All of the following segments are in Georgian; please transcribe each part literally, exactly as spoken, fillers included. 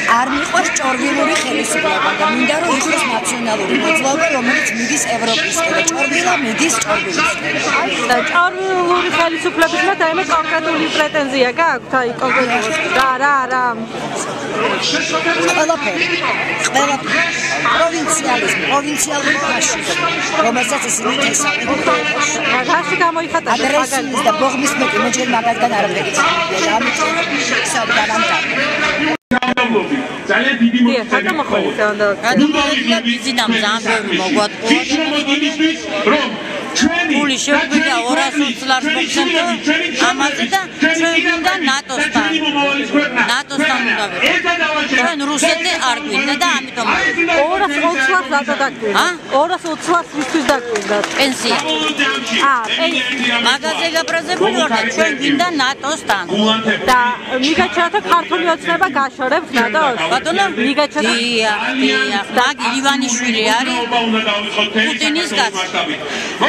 არ მიყვარს ჭორბილური ხელისუფლება და მინდა რომ იყოს ნაციონალური მოძრაობა, რომელიც მიდის ევროპისკენ და ჭორბილა მიდის ჭორბილისკენ. და ჭორბილური ხელისუფლების და ემე კონკრეტული პრეტენზია გააქვთ აი კონკრეტულად რა რა რა ყველაფერი ყველაფერი პროვინციალიზმი პროვინციალური ფაშიზმი რომელსაც ისინი თესავენ რაში გამოიხატა აგრესიის და ბოღმის მეტი მე ჯერ მაგალითად არაფერი და ამიტომ სადავანტა ძალიან დიდი მოხდა და გადმოგვიდგა დიდი დამზამბები მოგვატყუა რომ puli შეგვიდა ორასი ოცი ლარს მოგცემთ ამაზე და ჩვენ გვინდა ნატოსთან ნატოსთან უნდა ვიყოთ ჩვენ რუსეთი არ გვინდა და ამიტომ ორასი ოცი ლარს რატო დაგვინდა ორასი ოცი ლარს ვისთვის დაგვინდა პენსია აა პენსია მაგაზე გაბრაზებული ვარ და ჩვენ გვინდა ნატოსთან და მიგაჩვენეთ ქართული ოცნება გაშორებთ ნატოს ბატონო მიგაჩვენეთ დიახ დიახ მაგ ივანიშვილი არის პუტინის კაცი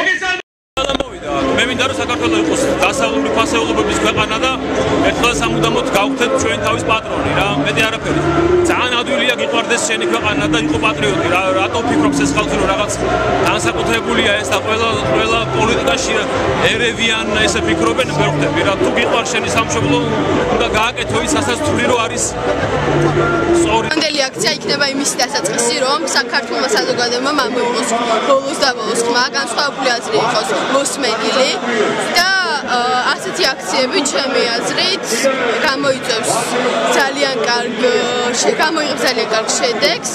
მე მინდა რომ საქართველოს იყოს დასავლური ფასეულობების ქვეყანა და ერთხელ სამუდამოდ გავხდეთ ჩვენ თავის პატრონი რა მეტი არაფერი ძალიან ადვილია გიყვარდეს შენი ქვეყანა და იყო პატრიოტი რა რატო ფიქრობს ეს ხალხი რომ რაღაც განსაკუთრებულია ეს და ყველა ყველა პოლიტიკაში ერევიან ესე ფიქრობენ ვერ ხვდები რა თუ გიყვარს შენი სამშობლო უნდა გააკეთო ის ასაც თვლი რომ არის სწორი მანდელი აქცია იქნება იმის დასაწყისი რომ საქართველოს საზოგადოებამ ამოიღოს ბოლოს და ბოლოს ხმა განსხვავებული აზრი იყოს მოსმენილი და ასეთი აქციები ჩემი აზრით გამოიწვევს ძალიან კარგ გამოიღებს ძალიან კარგ შედეგს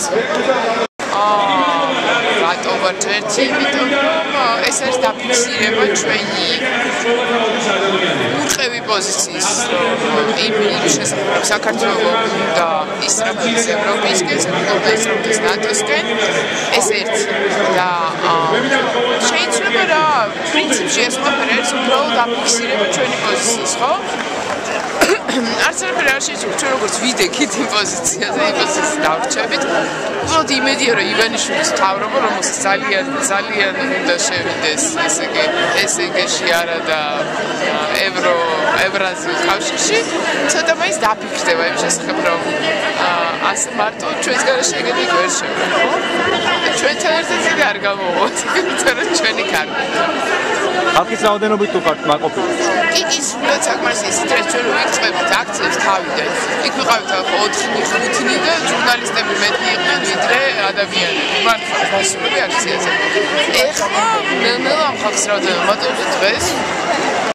რატო ვაჭერთ იმიტომ რომ ეს არის დაფიქსირება ჩვენი უწყევი პოზიციის იმ შესაძლებლობ საქართველოს და ისრაელის ევროპისკენ და ისრაელის ნატოსკენ ეს ერთი და შეიძლება რა პრინციპში ეს ყველაფერი არის უბრალოდ დაფიქსირება ჩვენი პოზიციის ხო არც არაფერი არ შეიძლება ჩვენ როგორც ვიდექით იმ პოზიციაზე იმ პოზიციას დავრჩებით უბრალოდ იმედია რომ ივანიშვილის მთავრობა რომელსაც ძალიან ძალიან უნდა შევიდეს ესე იგი ესგში არა და ევრო ევრაზიულ კავშირში ცოტა მაინც დაფიქრდება იმ შესახებ რომ ასე მარტო ჩვენს გარშე ეგეთი ვერ შეგვიძლია ჩვენთან ერთად იგი არ გამოვოთ იმიტომ რომ ჩვენი კარგი ხალხის რაოდენობით თუ ხართ მაყოფილი კი კი სულად საკმარისი ისეთ რაც ჩვენ ვიწყებთ აქციებს თავიდან იქ ვიყავით ოთხი ხუთი და ჟურნალისტები მეტი იყვნენ ვიდრე ადამიანები მართლა გასულები აქციაზე ეხლა მე მე ამ ხალხის რაოდენობა მოწევთ დღეს